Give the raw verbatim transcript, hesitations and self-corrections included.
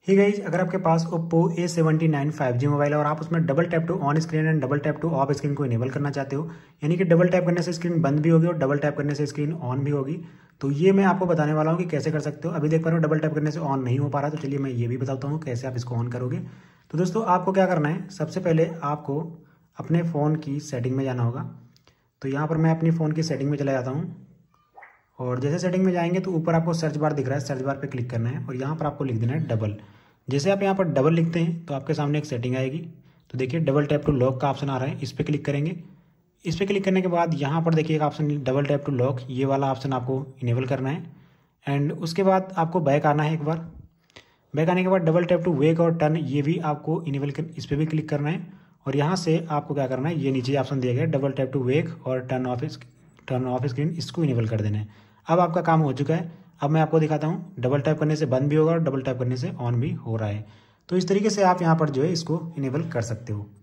ही guys, अगर आपके पास Oppo A seventy nine five G mobile है और आप उसमें double tap to on screen and double tap to off screen को इनेबल करना चाहते हो, यानी कि डबल टैप करने से स्क्रीन बंद भी होगी और डबल टैप करने से स्क्रीन ऑन भी होगी, तो ये मैं आपको बताने वाला हूँ कि कैसे कर सकते हो। अभी देख पा रहे हो डबल टैप करने से ऑन नहीं हो पा रहा, तो चलिए मैं ये भी बताता हूँ कैसे आप इसको ऑन करोगे। तो दोस्तों आपको क्या करना है, सबसे पहले आपको अपने फ़ोन की सेटिंग में जाना होगा। तो यहाँ पर मैं अपनी फ़ोन की सेटिंग में चला जाता हूँ और जैसे सेटिंग में जाएंगे तो ऊपर आपको सर्च बार दिख रहा है, सर्च बार पे क्लिक करना है और यहाँ पर आपको लिख देना है डबल। जैसे आप यहाँ पर डबल लिखते हैं तो आपके सामने एक सेटिंग आएगी। तो देखिए डबल टैप टू लॉक का ऑप्शन आ रहा है, इस पर क्लिक करेंगे। इस पर क्लिक करने के बाद यहाँ पर देखिए एक option double tap to lock, ये वाला ऑप्शन आपको इनेबल करना है। एंड उसके बाद आपको बैक आना है। एक बार बैक आने के बाद डबल टैप टू वेक और टर्न, ये भी आपको इनेबल कर, इस पर भी क्लिक करना है। और यहाँ से आपको क्या करना है, ये नीचे ऑप्शन दिया गया डबल टैप टू वेक और turn off turn off screen, इसको इनेबल कर देना है। अब आपका काम हो चुका है। अब मैं आपको दिखाता हूँ, डबल टैप करने से बंद भी होगा और डबल टैप करने से ऑन भी हो रहा है। तो इस तरीके से आप यहाँ पर जो है इसको इनेबल कर सकते हो।